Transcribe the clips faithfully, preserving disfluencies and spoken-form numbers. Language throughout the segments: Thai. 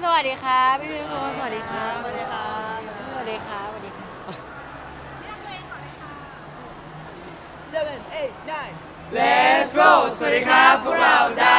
สวัสดีครับพี่พี่ทุกคนสวัสดีครับสวัสดีครับสวัสดีครับสวัสดีครับ seven eight nine Let's roll สวัสดีครับพวกเรา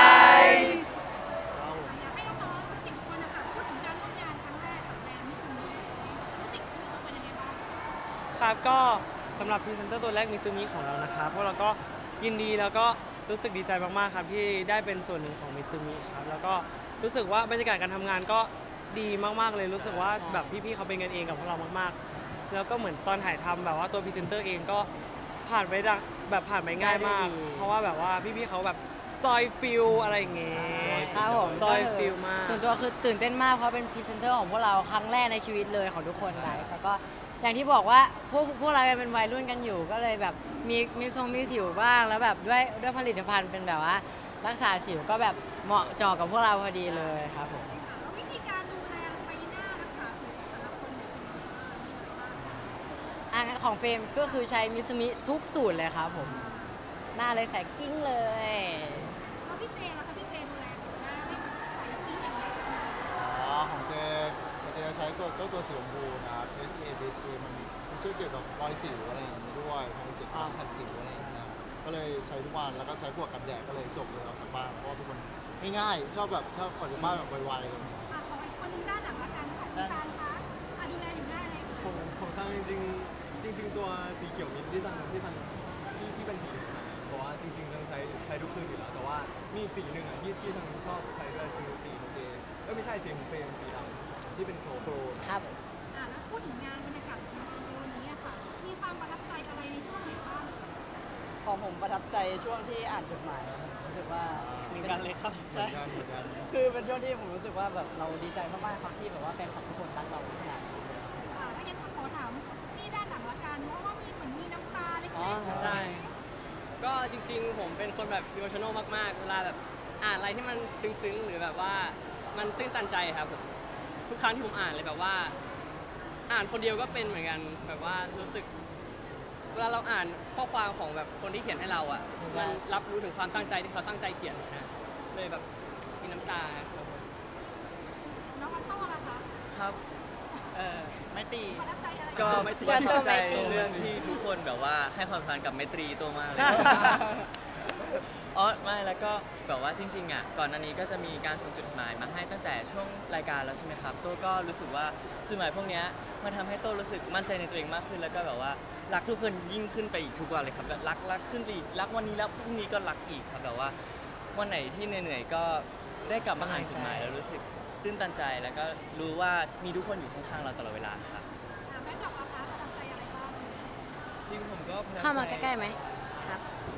Dice อยากให้น้องๆทั้งสิบคนนะคะพูดถึงการร่วมงานครั้งแรกกับแบรนด์มิซูมิรู้สึกรู้สึกเป็นยังไงบ้างครับก็สำหรับพรีเซนเตอร์ตัวแรกมิซูมิของเรานะครับพวกเราก็ยินดีแล้วก็รู้สึกดีใจมากๆครับที่ได้เป็นส่วนหนึ่งของมิซูมิครับแล้วก็รู้สึกว่าบรรยากาศการทำงานก็ดีมากๆเลยรู้สึกว่าแบบพี่ๆเขาเป็นกันเองกับพวกเรามากๆแล้วก็เหมือนตอนถ่ายทำแบบว่าตัวพรีเซนเตอร์เองก็ผ่านไปดักแบบผ่านไปง่ายมาก เพราะว่าแบบว่าพี่ๆเขาแบบจอยฟิลอะไรอย่างเงี้ยครับผมจอยฟิลมากส่วนตัวคือตื่นเต้นมากเพราะเป็นพรีเซนเตอร์ของพวกเราครั้งแรกในชีวิตเลยของทุกคนไลฟ์แล้วก็อย่างที่บอกว่าพวกพวกเรายังเป็นวัยรุ่นกันอยู่ ก็เลยแบบมีมีทรงมีสิวบ้างแล้วแบบด้วยด้วยผลิตภัณฑ์เป็นแบบว่ารักษาสิวก็แบบเหมาะเจาะกับพวกเราพอดีเลยครับผมแล้ววิธีการดูแลใบหน้ารักษาผิวของแต่ละคนเนี่ยเป็นยังไงบ้างมีอะไรบ้างอ่ะของเฟรมก็คือใช้มิซูมิทุกสูตรเลยครับผมหน้าเลยใสกิ้งเลยแล้วพี่เจล่ะคะพี่เจดูแลผิวหน้าให้ใสกิ้งอย่างไรอ๋อของเจเจจะใช้ตัวเจ้าตัวสีชมพูนะครับ เอช เอ บี เอช เอ มันมันช่วยเกี่ยวกับรอยสิวอะไรอย่างนี้ด้วยมันเจ็บการแผดสิวอะไรอย่างเงี้ยก็เลยใช้ทุกวันแล้วก็ใช้พวกกันแดดก็เลยจบเลยออกจากบ้านเพราะว่าเป็นคนง่ายๆชอบแบบชอบออกจากบ้านแบบไวๆเลยอ่ะขออีกคนหนึงด้านหลังละกันค่ะพี่ซานคะอ่ะดูแลผิวหน้าอะไรผคะมผมสร้างจริงๆจริง ๆ ตัวสีเขียวมิ้นท์ที่สั่งที่สั่งที่ที่เป็นสีเขียวนะเพราะว่าจริงๆสั่งใช้ใช้ทุกคืนอยู่แล้วแต่ว่ามีอีกสีหนึ่งอ่ะที่ที่สั่งชอบใช้ด้วยคือสีของเจเอ้ยไม่ใช่สีของเฟรมสีดำที่เป็นโครโครครับอ่ะแล้วพูดถึงงานบรรยากาศของงานในวันนี้อะค่ะมีความประทับใจอะไรในช่วงไหนบ้างของผมประทับใจช่วงที่อ่านจดหมายครับผมรู้สึกว่าเหมือนกันเลยครับเหมือนกันเหมือนกันคือเป็นช่วงที่ผมรู้สึกว่าแบบเราดีใจมากๆครับที่แบบว่าแฟนคลับทุกคนรักเราขนาดนี้อ่ะถ้างั้นขอถามนี่ด้านหลังละกันเพราะว่ามีเหมือนมีน้ำตาเล็อ๋อกๆใช่ก็จริงๆ ผมเป็นคนแบบอิโมชันอลมากๆ เวลาแบบอ่านอะไรที่มันซึ้งๆ หรือแบบว่ามันตื้นตันใจครับผมทุกครั้งที่ผมอ่านเลยแบบว่า อ่านคนเดียวก็เป็นเหมือนกันแบบว่ารู้สึก เวลาเราอ่านข้อความของแบบคนที่เขียนให้เราอ่ะมันรับรู้ถึงความตั้งใจที่เขาตั้งใจเขียนนะเลยแบบมีน้ำตาครับผมน้องอัตโต้ล่ะคะครับ เออไม่ตีประทับใจอะไรก็บ้างประทับใจเรื่องที่ทุกคนแบบว่าให้ความสำคัญกับไมตรีตัวมากเลย อ๋อไม่แล้วก็แบบว่าจริงๆอ่ะก่อนหน้านี้ก็จะมีการส่งจดหมายมาให้ตั้งแต่ช่วงรายการแล้วใช่ไหมครับโต้ก็รู้สึกว่าจดหมายพวกเนี้ยมันทำให้โต้รู้สึกมั่นใจในตัวเองมากขึ้นแล้วก็แบบว่ารักทุกคนยิ่งขึ้นไปอีกทุกวันเลยครับแบบรักรักขึ้นไปอีกรักวันนี้แล้วพรุ่งนี้ก็รักอีกครับแบบว่าวันไหนที่เหนื่อยๆก็ได้กลับมาอ่านจดหมายแล้วรู้สึกตื้นตันใจแล้วก็รู้ว่ามีทุกคนอยู่ข้างๆเราตลอดเวลาครับอ่ะแม่ดอกล่ะคะประทับใจอะไรบ้างจริงผมก็ประทับใจเข้ามาใกล้ๆไหมครับ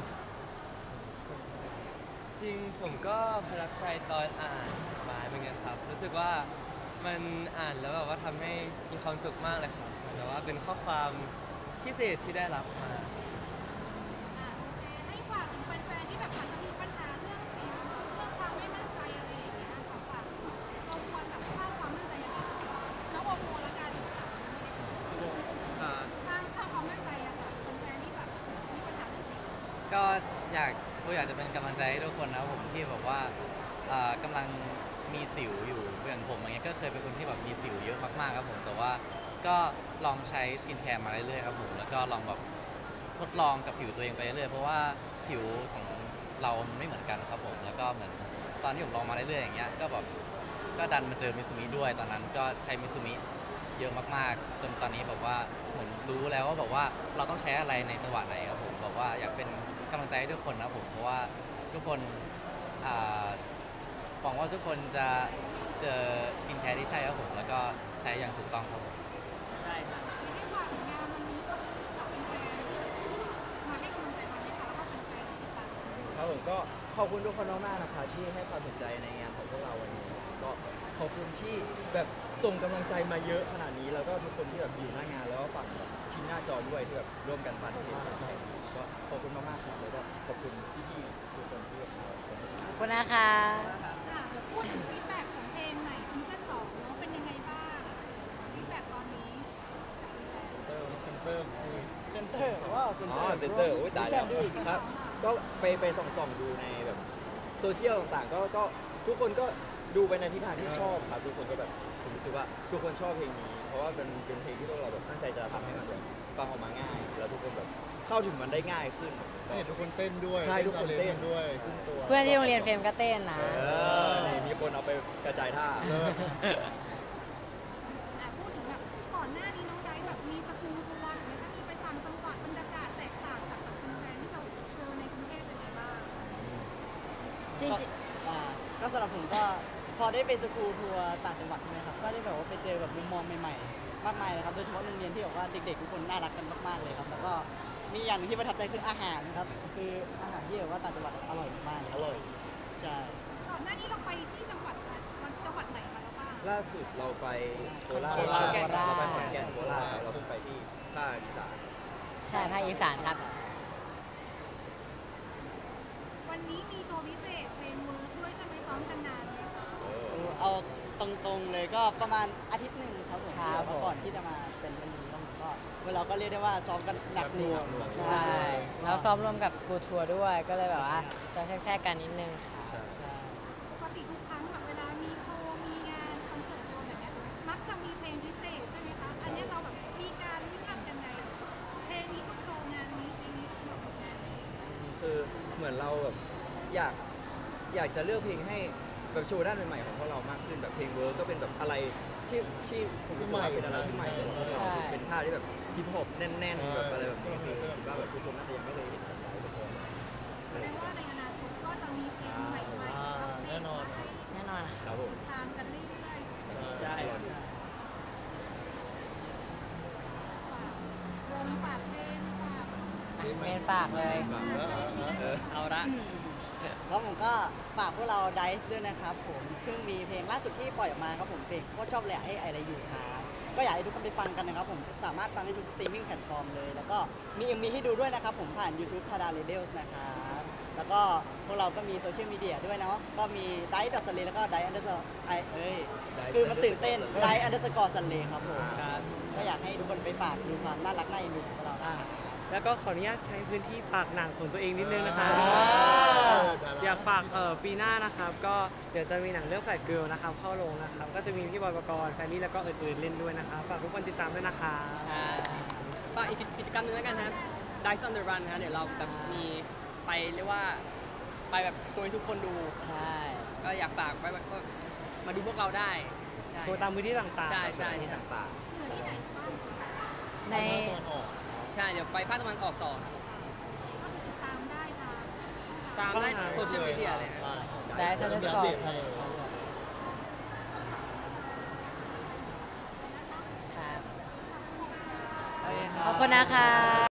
จริงผมก็ประทับใจตอนอ่านจดหมายเหมือนกันครับ รู้สึกว่ามันอ่านแล้วแบบว่าทำให้มีความสุขมากเลยครับเหมือนแบบว่าเป็นข้อความพิเศษที่ได้รับมาอ่ะโอเคให้ฝากถึงแฟนๆที่แบบอาจจะมีปัญหาเรื่องเสียงเรื่องความไม่มั่นใจอะไรอย่างเงี้ยขอฝากเราควรแบบสร้างความมั่นใจยังไงน้องโอโมละกันสร้างสร้างความมั่นใจอะค่ะแฟนๆที่แบบมีปัญหาเรื่องเสียงก็อยากก็อยากจะเป็นกำลังใจให้ทุกคนนะครับผมที่แบบว่าเอ่อกำลังมีสิวอยู่อย่างผมอย่างเงี้ยก็เคยเป็นคนที่แบบมีสิวเยอะมากๆครับผมแต่ว่าก็ลองใช้สกินแคร์มาเรื่อยๆครับผมแล้วก็ลองแบบทดลองกับผิวตัวเองไปเรื่อยๆเพราะว่าผิวของเรามันไม่เหมือนกันครับผมแล้วก็เหมือนตอนที่ผมลองมาเรื่อยๆอย่างเงี้ยก็แบบก็ดันมาเจอมิซูมิด้วยตอนนั้นก็ใช้มิซูมิเยอะมากๆ จนตอนนี้แบบว่าเหมือนรู้แล้วว่าแบบว่าเราต้องใช้อะไรในจังหวะไหนครับผมแบบว่าอยากเป็นกำลังใจให้ทุกคนนะผมเพราะว่าทุกคนอ่าหวังว่าทุกคนจะเจอสกินแคร์ที่ใช่ครับผมแล้วก็ใช้อย่างถูกต้องครับผมใช่ครับให้ฝากงานวันนี้กับแฟนๆมาให้กำลังใจวันนี้ค่ะแล้วก็แฟนๆติดตามครับผมก็ขอบคุณทุกคนมากๆนะครับที่ให้ความสนใจในงานของพวกเราวันนี้ก็ขอบคุณที่แบบส่งกำลังใจมาเยอะขนาดนี้ แล้วก็ทุกคนที่แบบอยู่หน้างานแล้วก็ฝั่งแบบทีมหน้าจอด้วยที่แบบร่วมกันฟันที่ใช่ก็ขอบคุณมากๆครับแล้วก็ขอบคุณพี่ๆทุกคนที่แบบมาเป็นขอบคุณนะคะค่ะเดี๋ยวพูดถึงฟีดแบ็กของเพลงใหม่ซิงเกิลสองเนาะเป็นยังไงบ้างฟีดแบ็กตอนนี้จากแฟนเตอร์เซนเตอร์ของพี่เซนเตอร์ว้าวเซนเตอ๋ออร์เซ็นเตอร์โอ้ยตายแล้วครับ ก็ไปไปส่องๆดูในแบบโซเชียลต่างๆก็ก็ทุกคนก็ดูไปในทิศทางที่ชอบครับทุกคนก็แบบผมรู้สึกว่าทุกคนชอบเพลงนี้ เพราะว่าเป็นเป็นเพลงที่พวกเราแบบตั้งใจจะทำให้มันแบบฟังออกมาง่าย แล้วทุกคนแบบเข้าถึงมันได้ง่ายขึ้นเห็นทุกคนเต้นด้วยใช่ทุกคนเต้นด้วยขึ้นตัวเพื่อนที่โรงเรียนเฟรมก็เต้นนะเออนี่มีคนเอาไปกระจายท่าเลิศอ่ะพูดถึงแบบก่อนหน้านี้น้องไดแบบมีสกูลทัวร์หรือถ้ามีไปต่างจังหวัดบรรยากาศแตกต่างจากแบบแฟนๆที่เราเจอในกรุงเทพเป็นไงบ้างจริงอ่าก็สำหรับผมก็พอได้ไปสกูลทัวร์ต่างจังหวัดใช่ไหมครับก็ได้แบบว่าไปเจอแบบมุมมองใหม่ๆ มากมายเลยครับโดยเฉพาะโรงเรียนที่แบบว่าเด็กๆทุกคนน่ารักกันมากๆเลยครับแล้วก็มีอย่างหนึงที่ประทับใจคืออาหารครับคืออาหารที่แบบว่าต่างจังหวัดอร่อยมากๆเลยอร่อยใช่ก่อนหน้านี้เราไปที่จังหวัดอะไรจังหวัดไหนมาแล้วบ้างล่าสุดเราไปโคราชโคราชเราไปขอนแก่นโคราชเราเพิ่งไปที่ภาคอีสานๆ ใช่ภาคอีสานครับวันนี้มีโชว์พิเศษเพลงเวิร์กด้วยใช่ไหมซ้อมกันนานไหมคะเอาตรงๆเลยก็ประมาณอาทิตย์หนึ่งครับผมครับที่แบบว่าก่อนที่จะมาเป็นวันนี้ครับผมก็เวลาก็เรียกได้ว่าซ้อมกันหนักหน่วงใช่แล้วซ้อมร่วมกับสกูทัวร์ด้วย ก็เลยแบบว่าจะแทรกๆกันนิดนึงค่ะใช่ปกติทุกครั้งแบบเวลามีโชว์มีงานคอนเสิร์ตโชว์แบบเนี้ยมักจะมีเพลงพิเศษใช่ไหมคะอันเนี้ยเราแบบมีการเลือกยังไงเพลงนี้ต้องโชว์งานนี้เพลงนี้ต้องโชว์งานนี้คือเหมือนเราแบบอยากอยากจะเลือกเพลงให้แบบโชว์ด้านใหม่ๆของพวกเรามากขึ้นแบบเพลงเวิร์กก็เป็นแบบอะไรที่ที่ผมรู้สึกว่าเป็นอะไรที่ใหม่ของพวกเราใช่เป็นท่าที่แบบฮิปฮอปแน่นๆแบบอะไรแบบนี้คือคิดว่าแบบทุกคนน่าจะยังไม่เคยเห็นกันได้ทุกคนแสดงว่าในอนาคตก็จะมีเพลงใหม่ๆอ่าอัปเดแน่ตนอนมาให้แน่นอนนะครับผมตามกันเรื่อยใช่ใช่ๆฝากวงฝากเพลงฝากเมนฝากเลยเออเออเออเอาละแล้วผมก็ฝากพวกเราไดซ์ด้วยนะครับผมเพิ่งมีเพลงล่าสุดที่ปล่อยออกมาครับผมเพลงก็ชอบแหละให้ไออะไรอยู่ครับก็อยากให้ทุกคนไปฟังกันนะครับผมสามารถฟังได้ทุกสตรีมมิ่งแพลตฟอร์มเลย แล้วก็มีเอ็มวีให้ดูด้วยนะครับผมผ่าน YouTube ทาดาเรเดลส์นะครับแล้วก็พวกเราก็มีโซเชียลมีเดียด้วยเนาะก็มีไดซ์ดอทสเลแล้วก็ไดซ์อันเดอร์สไอเอ้ยคือมันตื่นเต้นไดซ์อันเดอร์สกอร์สเลครับผมครับก็อยากให้ทุกคนไปฝากดูความน่ารักน่าเอ็นดูของพวกเรานะครับแล้วก็ขออนุญาตใช้พื้นที่ฝากหนังของตัวเองนิดนึงนะคะอ่าอยากฝากเอ่อปีหน้านะครับ ก็เดี๋ยวจะมีหนังเรื่องแฟลตเกิร์ลนะครับเข้าโรงนะครับ ก็จะมีพี่บอยปกรณ์แฟนนี่แล้วก็อื่นๆเล่นด้วยนะครับฝากทุกคนติดตามด้วยนะคะใช่ฝากอีกกิจกรรมหนึงแล้วกันครับ Dice on the Run นะฮะเดี๋ยวเราแบบมีไปเรียกว่าไปแบบโชว์ให้ทุกคนดูใช่ก็อยากฝากไว้แบบว่ามาดูพวกเราได้ใช่โชว์ตามพื้นที่ต่างๆใช่ใช่ใช่ต่างเหลือที่ไหนบ้างในภาคตะวันออกใช่ เดี๋ยวไปภาคตะวันออกต่อครับก็ติดตามได้ทางตามได้โซเชียลมีเดียเลยฮะใช่ได้สเดี๋ยวนุกอัปก่อเดนตให้ครับโอเคครับขอบคุณนะคะ